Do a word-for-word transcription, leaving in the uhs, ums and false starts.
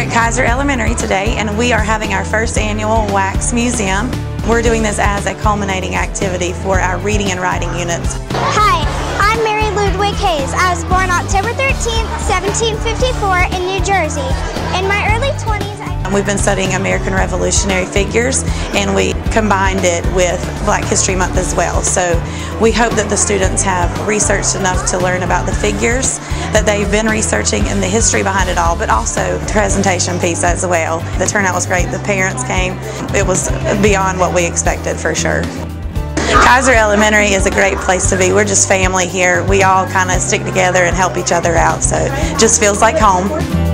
at Kiser Elementary today, and we are having our first annual Wax Museum. We're doing this as a culminating activity for our reading and writing units. Hi, I'm Mary Ludwig Hayes. I was born October thirteenth, seventeen fifty-four in New Jersey. In my early twenties, I We've been studying American Revolutionary figures, and we combined it with Black History Month as well. So we hope that the students have researched enough to learn about the figures, that they've been researching and the history behind it all, but also the presentation piece as well. The turnout was great. The parents came. It was beyond what we expected for sure. Kiser Elementary is a great place to be. We're just family here. We all kind of stick together and help each other out, so it just feels like home.